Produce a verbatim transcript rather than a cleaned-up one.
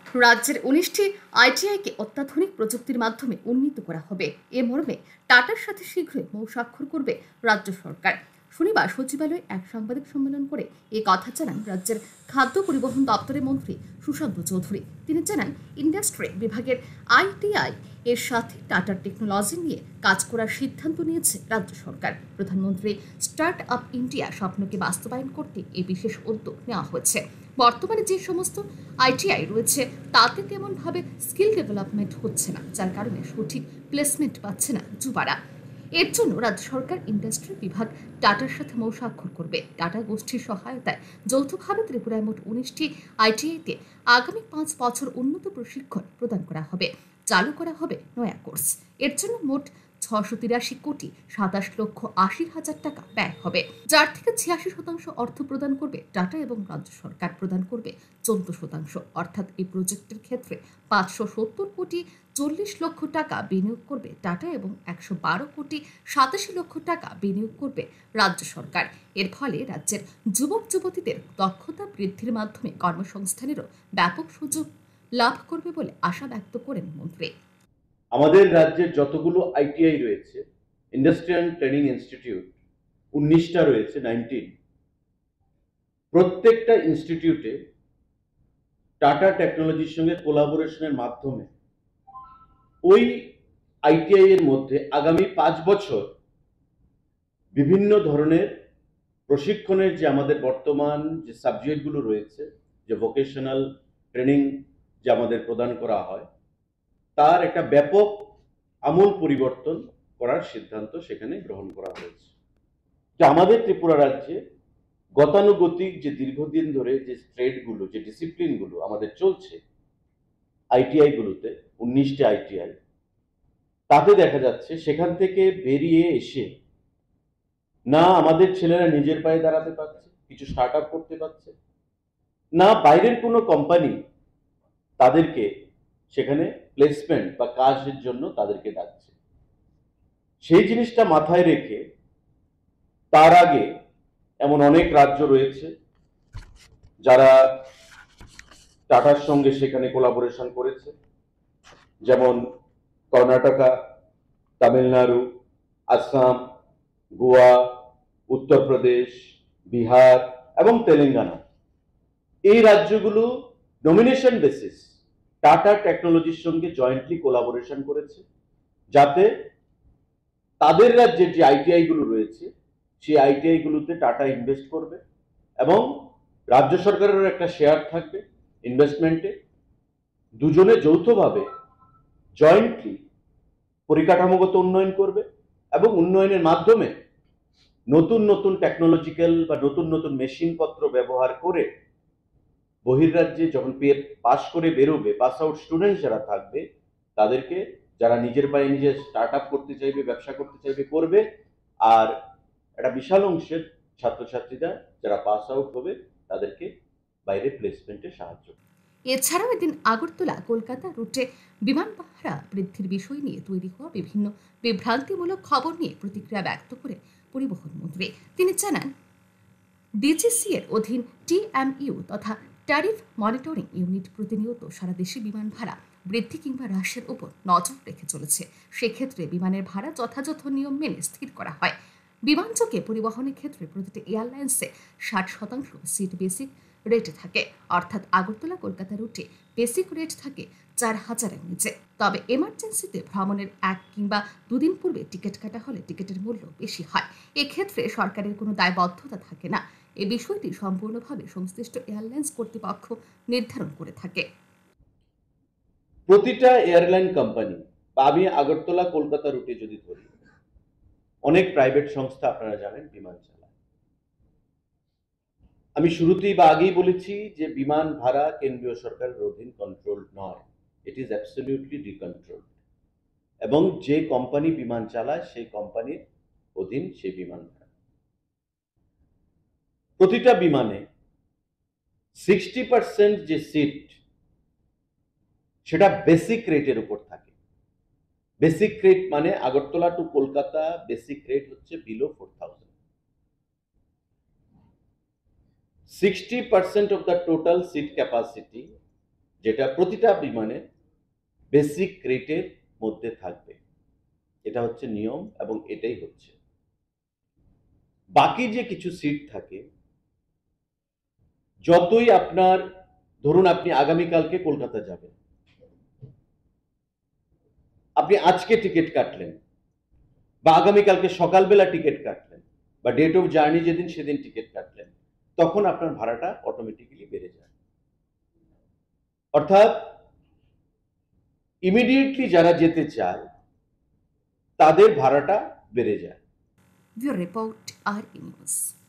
রাজ্যের উনিশটি আইটিআইকে অত্যাধুনিক প্রযুক্তির মাধ্যমে উন্নীত করা হবে। এ মর্মে টাটার সাথে শীঘ্রই মৌ স্বাক্ষর করবে রাজ্য সরকার। শনিবার সচিবালয়ে এক সাংবাদিক সম্মেলন করে এ কথা জানান রাজ্যের খাদ্য পরিবহন দপ্তরের মন্ত্রী সুশান্ত চৌধুরী। তিনি জানান, ইন্ডাস্ট্রি বিভাগের আইটিআই এর সাথে টাটার টেকনোলজি নিয়ে কাজ করার সিদ্ধান্ত নিয়েছে রাজ্য সরকার। প্রধানমন্ত্রী স্টার্ট আপ ইন্ডিয়া স্বপ্নকে বাস্তবায়ন করতে এই বিশেষ উদ্যোগ নেওয়া হয়েছে। বর্তমানে যে সমস্ত আইটিআই রয়েছে তাতে তেমনভাবে স্কিল ডেভেলপমেন্ট হচ্ছে না, যার কারণে সঠিক প্লেসমেন্ট পাচ্ছে না যুবারা। এর জন্য রাজ্য সরকার ইন্ডাস্ট্রি বিভাগ টাটার সাথে মৌ স্বাক্ষর করবে। টাটা গোষ্ঠীর সহায়তায় যৌথভাবে ত্রিপুরায় মোট উনিশটি আইটিআইতে আগামী পাঁচ বছর উন্নত প্রশিক্ষণ প্রদান করা হবে। চালু করা হবে নয়া কোর্স। এর জন্য মোট ছশো তিরাশি কোটি সাতাশ লক্ষ আশি হাজার টাকা ব্যয় হবে, যার থেকে ছিয়াশি শতাংশ অর্থ প্রদান করবে টাটা এবং রাজ্য সরকার প্রদান করবে চোদ্দ শতাংশ। অর্থাৎ এই প্রজেক্টের ক্ষেত্রে পাঁচশো সত্তর কোটি চল্লিশ লক্ষ টাকা বিনিয়োগ করবে টাটা এবং একশো বারো কোটি সাতাশি লক্ষ টাকা বিনিয়োগ করবে রাজ্য সরকার। এর ফলে রাজ্যের যুবক যুবতীদের দক্ষতা বৃদ্ধির মাধ্যমে কর্মসংস্থানেরও ব্যাপক সুযোগ লাভ করবে বলে আশা ব্যক্ত করেন মন্ত্রী। আমাদের রাজ্যের যতগুলো আইটিআই রয়েছে, ইন্ডাস্ট্রিয়াল ট্রেনিং ইনস্টিটিউট উনিশটা রয়েছে, নাইনটিন, প্রত্যেকটা ইনস্টিটিউটে টাটা টেকনোলজির সঙ্গে কোলাবোরেশনের মাধ্যমে ওই আইটিআই এর মধ্যে আগামী পাঁচ বছর বিভিন্ন ধরনের প্রশিক্ষণের যে আমাদের বর্তমান যে সাবজেক্টগুলো রয়েছে, যে ভোকেশনাল ট্রেনিং যে আমাদের প্রদান করা হয়, তার একটা ব্যাপক আমূল পরিবর্তন করার সিদ্ধান্ত সেখানে গ্রহণ করা হয়েছে। যে আমাদের ত্রিপুরা রাজ্যে গতানুগতিক যে দীর্ঘদিন ধরে যে ট্রেডগুলো, যে ডিসিপ্লিনগুলো আমাদের চলছে আইটিআই গুলোতে, উনিশটি আইটিআই, তাতে দেখা যাচ্ছে সেখান থেকে বেরিয়ে এসে না আমাদের ছেলেরা নিজের পায়ে দাঁড়াতে পারছে, কিছু স্টার্ট আপ করতে পারছে, না বাইরের কোনো কোম্পানি তাদেরকে সেখানে প্লেসমেন্ট বা কাজের জন্য তাদেরকে ডাকছে। সেই জিনিসটা মাথায় রেখে তার আগে এমন অনেক রাজ্য রয়েছে যারা টাটার সঙ্গে সেখানে কোলাবোরেশন করেছে, যেমন কর্ণাটকা, তামিলনাড়ু, আসাম, গোয়া, উত্তরপ্রদেশ, বিহার এবং তেলেঙ্গানা। এই রাজ্যগুলো নমিনেশন বেসিস টাটা টেকনোলজির সঙ্গে জয়েন্টলি কোলাবোরেশন করেছে, যাতে তাদের রাজ্যের যে আইটিআই গুলো রয়েছে সেই আইটিআই গুলোতে টাটা ইনভেস্ট করবে এবং রাজ্য সরকারেরও একটা শেয়ার থাকবে ইনভেস্টমেন্টে। দুজনে যৌথভাবে জয়েন্টলি পরিকাঠামোগত উন্নয়ন করবে এবং উন্নয়নের মাধ্যমে নতুন নতুন টেকনোলজিক্যাল বা নতুন নতুন মেশিনপত্র ব্যবহার করে বহির্রাজ্যে যখন পাস করে বেরোবে, পাস আউট স্টুডেন্ট যারা থাকবে, তাদেরকে যারা নিজের পায়ে নিজে স্টার্ট আপ করতে চাইবে, ব্যবসা করতে চাইবে, করবে। আর একটা বিশাল অংশের ছাত্রছাত্রীরা যারা পাস আউট হবে তাদেরকে বাইরে প্লেসমেন্টে সাহায্য। এছাড়াও এদিন আগরতলা কলকাতা রুটে বিমান ভাড়া বৃদ্ধির বিষয় নিয়ে তৈরি হওয়া বিভিন্ন বিভ্রান্তিমূলক খবর নিয়ে প্রতিক্রিয়া ব্যক্ত করে পরিবহন মন্ত্রী। তিনি জানান, ডিজিসি এর অধীন টিএমইউ তথা ট্যারিফ মনিটরিং ইউনিট প্রতিনিয়ত সারা দেশে বিমান ভাড়া বৃদ্ধি কিংবা হ্রাসের উপর নজর রেখে চলেছে। সেক্ষেত্রে বিমানের ভাড়া যথাযথ নিয়ম মেনে স্থির করা হয়। বিমানযোগে পরিবহনের ক্ষেত্রে প্রতিটি এয়ারলাইন্সে ষাট শতাংশ সিট বেসিক রেটে থাকে, অর্থাৎ আগরতলা কলকাতা রুটে বেসিক রেট থাকে চার হাজারের নিচে। তবে এমার্জেন্সিতে ভ্রমণের এক কিংবা দুদিন পূর্বে টিকিট কাটা হলে টিকিটের মূল্য বেশি হয়। এক্ষেত্রে সরকারের কোনো দায়বদ্ধতা থাকে না। এ বিষয়টি সম্পূর্ণভাবে সংশ্লিষ্ট এয়ারলাইন্স কর্তৃপক্ষ নির্ধারণ করে থাকে। প্রতিটা এয়ারলাইন কোম্পানি, আমি আগরতলা কলকাতা রুটে যদি ধরি, অনেক প্রাইভেট সংস্থা আপনারা জানেন বিমান চালায়। আমি শুরুতেই বা আগেই বলেছি যে বিমান ভাড়া কেন্দ্রীয় সরকারের অধীন কন্ট্রোল নয়, ইট ইজ অ্যাবসলিউটলি ডিকন্ট্রোলড, এবং যে কোম্পানি বিমান চালায় সেই কোম্পানির অধীন সেই বিমান ভাড়া। প্রতিটা বিমানে সিক্সটি পার্সেন্ট যে সিট সেটা বেসিক রেটের উপর থাকে। বেসিক রেট মানে Agartala to Kolkata basic rate হচ্ছে below four thousand. Sixty percent of the total seat capacity যেটা প্রতিটা বিমানে বেসিক রেটের মধ্যে থাকবে। এটা হচ্ছে নিয়ম এবং এটাই হচ্ছে। বাকি যে কিছু সিট থাকে, যতই আপনার ধরুন আপনি আগামীকালকে কলকাতা যাবেন, আপনি আজকে টিকিট কাটলেন বা আগামীকালকে সকালবেলা টিকিট কাটলেন বা ডেট অফ জার্নি যেদিন সেদিন টিকিট কাটলেন, তখন আপনার ভাড়াটা অটোমেটিক্যালি বেড়ে যায়। অর্থাৎ ইমিডিয়েটলি যারা যেতে চায় তাদের ভাড়াটা বেড়ে যায়। ব্যুরো রিপোর্ট আর ই নিউজ।